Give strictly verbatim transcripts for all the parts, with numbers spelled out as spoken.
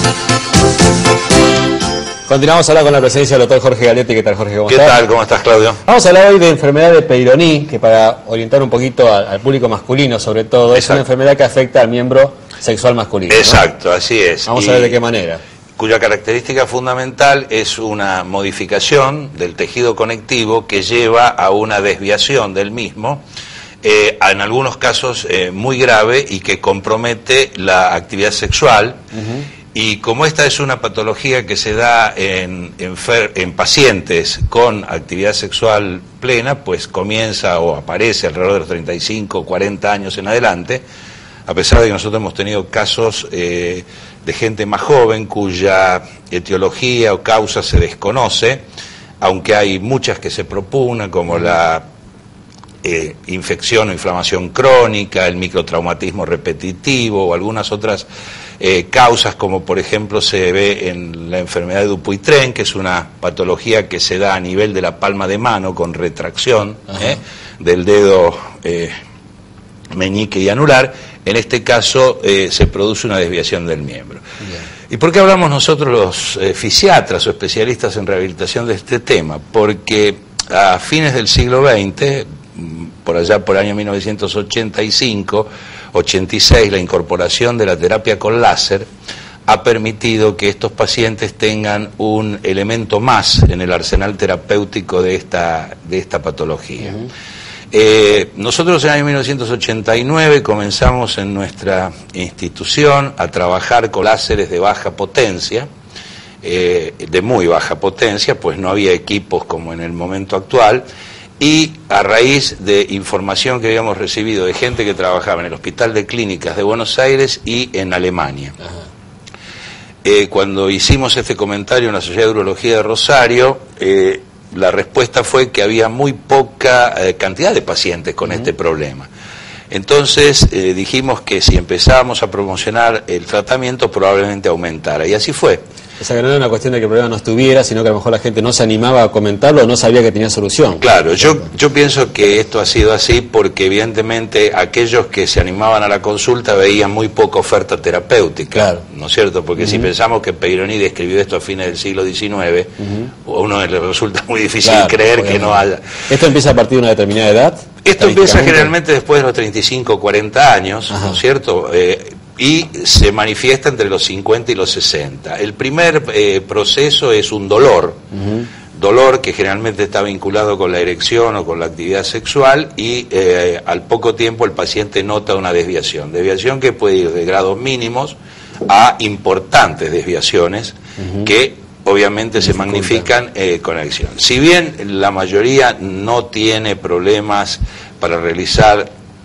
Continuamos ahora con la presencia del doctor Jorge Galetti. ¿Qué tal, Jorge? ¿Cómo ¿Qué estás? tal? ¿Cómo estás, Claudio? Vamos a hablar hoy de enfermedad de Peyronie, que para orientar un poquito al, al público masculino, sobre todo, Exacto. es una enfermedad que afecta al miembro sexual masculino. Exacto, ¿no? así es. Vamos y a ver de qué manera. Cuya característica fundamental es una modificación del tejido conectivo que lleva a una desviación del mismo, eh, en algunos casos eh, muy grave y que compromete la actividad sexual. Uh-huh. Y como esta es una patología que se da en, en, en pacientes con actividad sexual plena, pues comienza o aparece alrededor de los treinta y cinco, cuarenta años en adelante, a pesar de que nosotros hemos tenido casos eh, de gente más joven cuya etiología o causa se desconoce, aunque hay muchas que se propugnan, como la eh, infección o inflamación crónica, el microtraumatismo repetitivo o algunas otras Eh, causas, como por ejemplo se ve en la enfermedad de Dupuytren, que es una patología que se da a nivel de la palma de mano con retracción eh, del dedo eh, meñique y anular. En este caso eh, se produce una desviación del miembro. Bien. ¿Y por qué hablamos nosotros los eh, fisiatras o especialistas en rehabilitación de este tema? Porque a fines del siglo veinte, por allá por el año mil novecientos ochenta y cinco, ochenta y seis, la incorporación de la terapia con láser ha permitido que estos pacientes tengan un elemento más en el arsenal terapéutico de esta, de esta patología. Uh-huh. eh, nosotros en el año mil novecientos ochenta y nueve comenzamos en nuestra institución a trabajar con láseres de baja potencia, eh, de muy baja potencia, pues no había equipos como en el momento actual. Y a raíz de información que habíamos recibido de gente que trabajaba en el Hospital de Clínicas de Buenos Aires y en Alemania. Eh, cuando hicimos este comentario en la Sociedad de Urología de Rosario, eh, la respuesta fue que había muy poca eh, cantidad de pacientes con uh-huh. este problema. Entonces eh, dijimos que si empezábamos a promocionar el tratamiento probablemente aumentara, y así fue. O sea, que no era una cuestión de que el problema no estuviera, sino que a lo mejor la gente no se animaba a comentarlo o no sabía que tenía solución. Claro, yo, yo pienso que esto ha sido así porque evidentemente aquellos que se animaban a la consulta veían muy poca oferta terapéutica, claro. ¿no es cierto? Porque uh-huh. si pensamos que Peyronie describió esto a fines del siglo diecinueve, uh-huh. a uno le resulta muy difícil claro, creer obviamente. que no haya... ¿Esto empieza a partir de una determinada edad? Esto empieza generalmente después de los treinta y cinco, cuarenta años, Ajá. ¿no es cierto? Eh, y se manifiesta entre los cincuenta y los sesenta. El primer eh, proceso es un dolor, uh-huh. dolor que generalmente está vinculado con la erección o con la actividad sexual, y eh, al poco tiempo el paciente nota una desviación, desviación que puede ir de grados mínimos a importantes desviaciones uh-huh. que obviamente se magnifican eh, con la erección. Si bien la mayoría no tiene problemas para realizar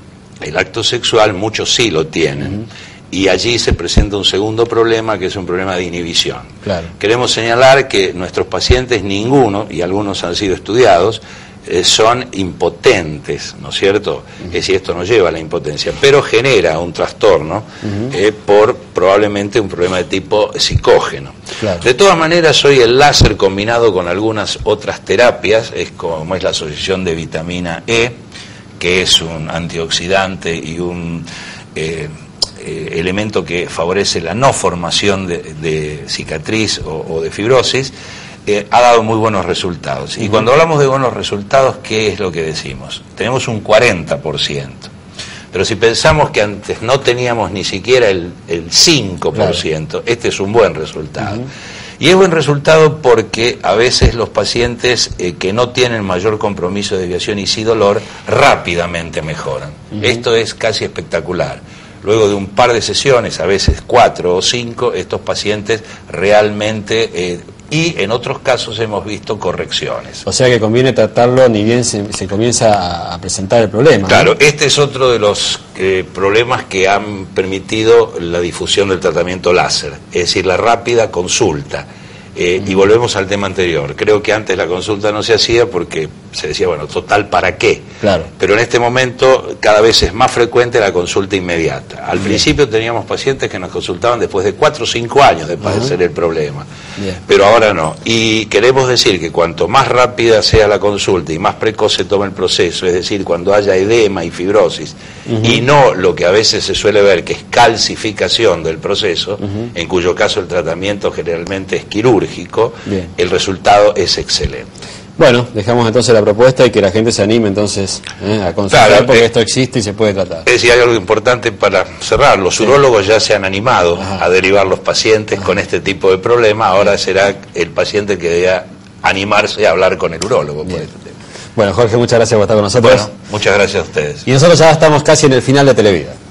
el acto sexual, muchos sí lo tienen. Uh-huh. Y allí se presenta un segundo problema, que es un problema de inhibición. Claro. Queremos señalar que nuestros pacientes, ninguno, y algunos han sido estudiados, eh, son impotentes, ¿no es cierto? Uh-huh. Es decir, esto no lleva a la impotencia, pero genera un trastorno uh-huh. eh, por probablemente un problema de tipo psicógeno. Claro. De todas maneras, hoy el láser combinado con algunas otras terapias, es como es la asociación de vitamina E, que es un antioxidante y un... Eh, Eh, elemento que favorece la no formación de, de cicatriz o, o de fibrosis, eh, ha dado muy buenos resultados. Y uh-huh. cuando hablamos de buenos resultados, ¿qué es lo que decimos? Tenemos un cuarenta por ciento. Pero si pensamos que antes no teníamos ni siquiera el, el cinco por ciento, claro. este es un buen resultado. Uh-huh. Y es buen resultado porque a veces los pacientes eh, que no tienen mayor compromiso de desviación y sí dolor, rápidamente mejoran. Uh-huh. Esto es casi espectacular. Luego de un par de sesiones, a veces cuatro o cinco, estos pacientes realmente, eh, y en otros casos hemos visto correcciones. O sea que conviene tratarlo ni bien se, se comienza a presentar el problema. Claro, ¿no? Este es otro de los eh, problemas que han permitido la difusión del tratamiento láser, es decir, la rápida consulta. Eh, mm. Y volvemos al tema anterior. Creo que antes la consulta no se hacía porque se decía, bueno, total, ¿para qué? Claro. Pero en este momento cada vez es más frecuente la consulta inmediata. Al Bien. principio teníamos pacientes que nos consultaban después de cuatro o cinco años de padecer uh-huh. el problema, Bien. pero ahora no. Y queremos decir que cuanto más rápida sea la consulta y más precoz se tome el proceso, es decir, cuando haya edema y fibrosis, uh-huh. y no lo que a veces se suele ver que es calcificación del proceso, uh-huh. en cuyo caso el tratamiento generalmente es quirúrgico, Bien. el resultado es excelente. Bueno, dejamos entonces la propuesta y que la gente se anime entonces eh, a consultar, claro, porque eh, esto existe y se puede tratar. Es decir, hay algo importante para cerrar. Los sí. urólogos ya se han animado Ajá. a derivar los pacientes Ajá. con este tipo de problema. Ahora será el paciente que deba animarse a hablar con el urólogo por este tema. Bueno, Jorge, muchas gracias por estar con nosotros. Bueno, muchas gracias a ustedes. Y nosotros ya estamos casi en el final de Televida.